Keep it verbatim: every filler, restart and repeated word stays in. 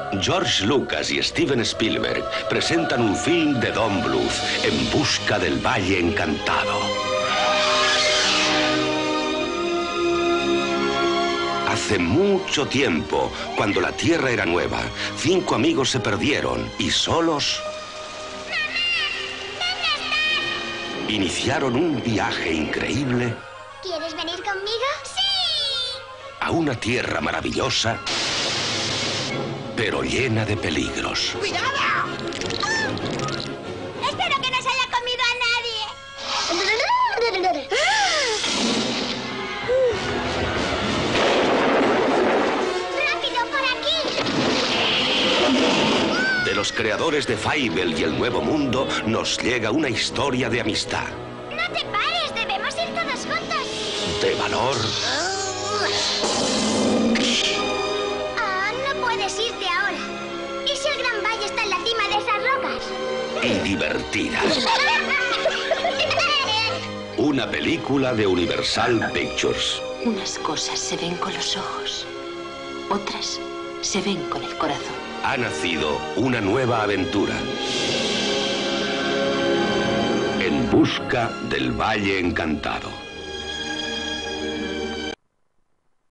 George Lucas y Steven Spielberg presentan un film de Don Bluth, En busca del Valle Encantado. Hace mucho tiempo, cuando la Tierra era nueva, cinco amigos se perdieron y solos iniciaron un viaje increíble. ¿Quieres venir conmigo? ¡Sí! A una tierra maravillosa, pero llena de peligros. ¡Cuidado! ¡Oh! Espero que no se haya comido a nadie. ¡Rápido, por aquí! De los creadores de Fievel y El Nuevo Mundo nos llega una historia de amistad. No te pares, debemos ir todos juntos. De valor. Ah, no puedes irte ahora. ¿Y si el Gran Valle está en la cima de esas rocas? Y divertidas. Una película de Universal Pictures. Unas cosas se ven con los ojos, otras se ven con el corazón. Ha nacido una nueva aventura. En busca del Valle Encantado.